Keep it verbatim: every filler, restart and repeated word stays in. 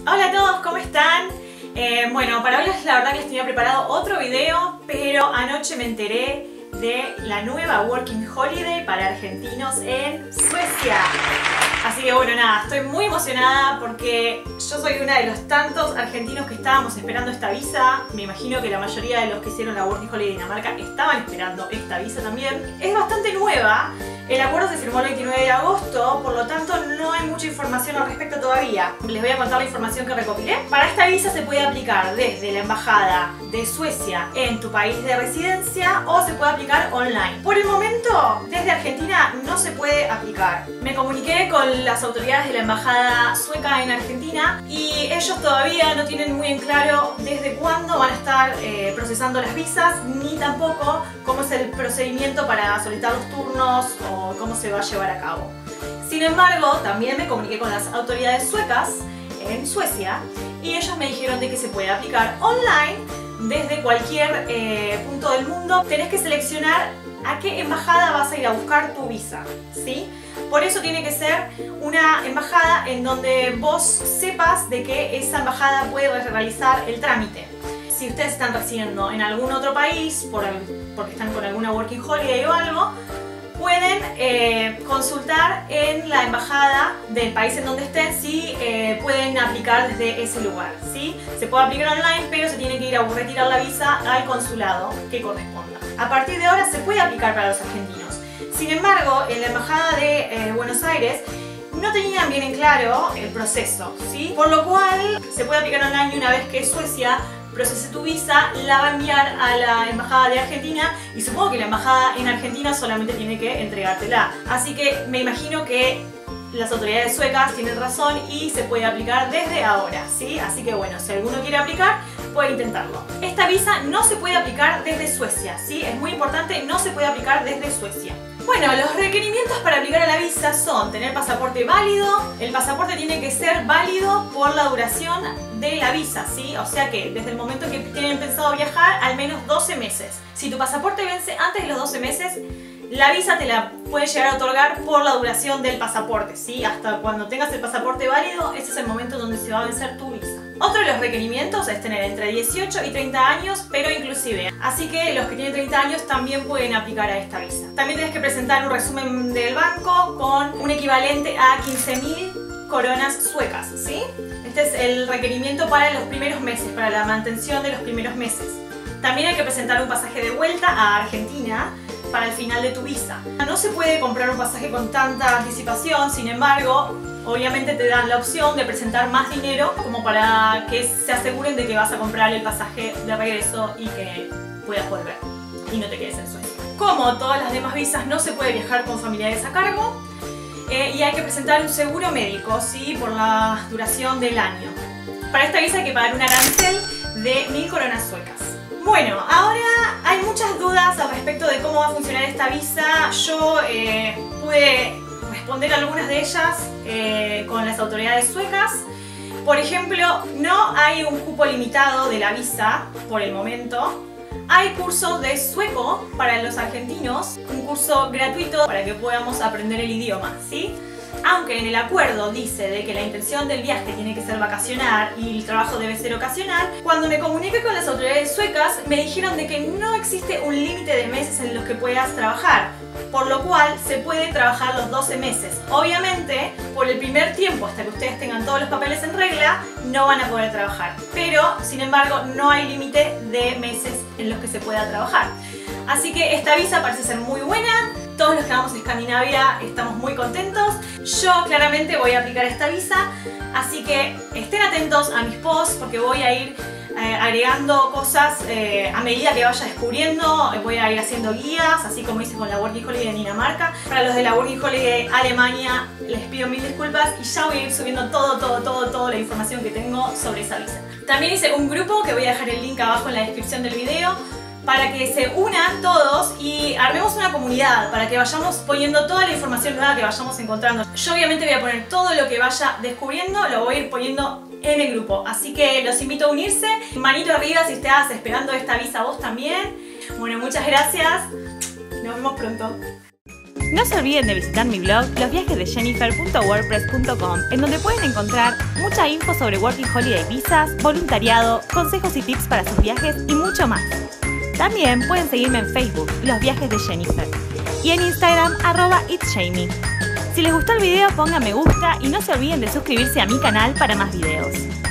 Hola a todos, ¿cómo están? Eh, bueno, para hoy la verdad que les tenía preparado otro video, pero anoche me enteré de la nueva Working Holiday para argentinos en Suecia. Así que bueno, nada, estoy muy emocionada porque yo soy una de los tantos argentinos que estábamos esperando esta visa. Me imagino que la mayoría de los que hicieron la Working Holiday de Dinamarca estaban esperando esta visa también. Es bastante nueva. El acuerdo se firmó el veintinueve de agosto, por lo tanto no hay mucha información al respecto todavía. Les voy a contar la información que recopilé. Para esta visa se puede aplicar desde la embajada de Suecia en tu país de residencia o se puede aplicar online. Por el momento, desde Argentina no se puede aplicar. Me comuniqué con las autoridades de la embajada sueca en Argentina y ellos todavía no tienen muy en claro desde cuándo van a estar eh, procesando las visas, ni tampoco cómo es el procedimiento para solicitar los turnos o cómo se va a llevar a cabo. Sin embargo, también me comuniqué con las autoridades suecas en Suecia y ellos me dijeron de que se puede aplicar online desde cualquier eh, punto del mundo. Tenés que seleccionar a qué embajada vas a ir a buscar tu visa, ¿sí? Por eso tiene que ser una embajada en donde vos sepas de que esa embajada puede realizar el trámite. Si ustedes están residiendo en algún otro país, por, porque están con alguna Working Holiday o algo, pueden eh, consultar en la embajada del país en donde estén si eh, pueden aplicar desde ese lugar, ¿sí? Se puede aplicar online, pero se tiene que ir a retirar la visa al consulado que corresponda. A partir de ahora se puede aplicar para los argentinos. Sin embargo, en la embajada de eh, Buenos Aires no tenían bien en claro el proceso, ¿sí? Por lo cual se puede aplicar online y una vez que Suecia procese tu visa, la va a enviar a la embajada de Argentina y supongo que la embajada en Argentina solamente tiene que entregártela. Así que me imagino que las autoridades suecas tienen razón y se puede aplicar desde ahora, ¿sí? Así que bueno, si alguno quiere aplicar, puede intentarlo. Esta visa no se puede aplicar desde Suecia, ¿sí? Es muy importante, no se puede aplicar desde Suecia. Bueno, los requerimientos para aplicar a la visa son tener pasaporte válido. El pasaporte tiene que ser válido por la duración de la visa, ¿sí? O sea que desde el momento que tienen pensado viajar, al menos doce meses. Si tu pasaporte vence antes de los doce meses, la visa te la puede llegar a otorgar por la duración del pasaporte, ¿sí? Hasta cuando tengas el pasaporte válido, ese es el momento donde se va a vencer tu visa. Otro de los requerimientos es tener entre dieciocho y treinta años, pero inclusive. Así que los que tienen treinta años también pueden aplicar a esta visa. También tienes que presentar un resumen del banco con un equivalente a quince mil coronas suecas, ¿sí? Este es el requerimiento para los primeros meses, para la mantención de los primeros meses. También hay que presentar un pasaje de vuelta a Argentina para el final de tu visa. No se puede comprar un pasaje con tanta anticipación, sin embargo, obviamente te dan la opción de presentar más dinero como para que se aseguren de que vas a comprar el pasaje de regreso y que puedas volver y no te quedes en Suecia. Como todas las demás visas, no se puede viajar con familiares a cargo eh, y hay que presentar un seguro médico, ¿sí? Por la duración del año. Para esta visa hay que pagar un arancel de mil coronas suecas. Bueno, ahora hay muchas dudas al respecto de cómo va a funcionar esta visa. Yo eh, pude responder algunas de ellas eh, con las autoridades suecas. Por ejemplo, no hay un cupo limitado de la visa por el momento. Hay cursos de sueco para los argentinos, un curso gratuito para que podamos aprender el idioma, ¿sí? Aunque en el acuerdo dice de que la intención del viaje tiene que ser vacacionar y el trabajo debe ser ocasional, cuando me comuniqué con las autoridades suecas me dijeron de que no existe un límite de meses en los que puedas trabajar, por lo cual se puede trabajar los doce meses. Obviamente, por el primer tiempo, hasta que ustedes tengan todos los papeles en regla, no van a poder trabajar. Pero, sin embargo, no hay límite de meses en los que se pueda trabajar. Así que esta visa parece ser muy buena. Todos los que vamos a Escandinavia estamos muy contentos. Yo claramente voy a aplicar esta visa, así que estén atentos a mis posts porque voy a ir eh, agregando cosas eh, a medida que vaya descubriendo. Voy a ir haciendo guías, así como hice con la Working Holiday de Dinamarca. Para los de la Working Holiday de Alemania les pido mil disculpas y ya voy a ir subiendo todo, todo, todo, toda la información que tengo sobre esa visa. También hice un grupo que voy a dejar el link abajo en la descripción del video, para que se unan todos y armemos una comunidad, para que vayamos poniendo toda la información nueva que vayamos encontrando. Yo obviamente voy a poner todo lo que vaya descubriendo, lo voy a ir poniendo en el grupo, así que los invito a unirse. Manito arriba si estás esperando esta visa vos también. Bueno, muchas gracias, nos vemos pronto. No se olviden de visitar mi blog los viajes de jennifer punto wordpress punto com, en donde pueden encontrar mucha info sobre Working Holiday Visas, voluntariado, consejos y tips para sus viajes y mucho más. También pueden seguirme en Facebook, Los Viajes de Jennifer, y en Instagram, arroba itsjamie. Si les gustó el video, pongan me gusta y no se olviden de suscribirse a mi canal para más videos.